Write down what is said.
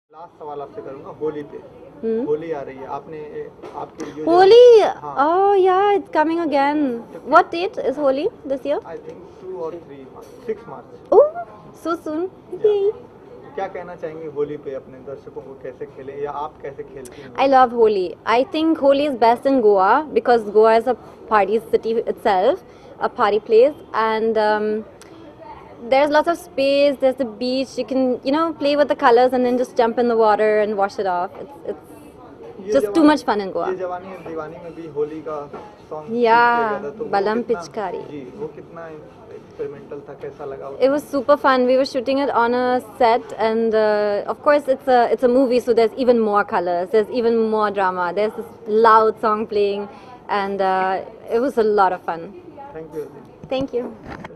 Last सवाल आपसे करूंगा होली पे। होली आ रही है, आपने आपकी Holi, हाँ, oh yeah, it's coming again. What date is Holi this year? I think 2 और 6 मार्च। Oh, so soon. Yay. क्या कहना चाहेंगे होली पे अपने दर्शकों को, कैसे खेलें या आप कैसे खेलती हैं? I love Holi. I think Holi is best in Goa because Goa is a party city itself, a party place, and there's lots of space. There's the beach. You can, play with the colors and then just jump in the water and wash it off. It's just too much fun in Goa. ये जवानी है दीवानी में भी होली का song Yeah, तो Balam Pichkari. जी, वो कितना एक्सपेरिमेंटल था, कैसा लगा? It was super fun. We were shooting it on a set, and of course it's a movie, so there's even more colors. There's even more drama. There's this loud song playing, and it was a lot of fun. Thank you. Thank you.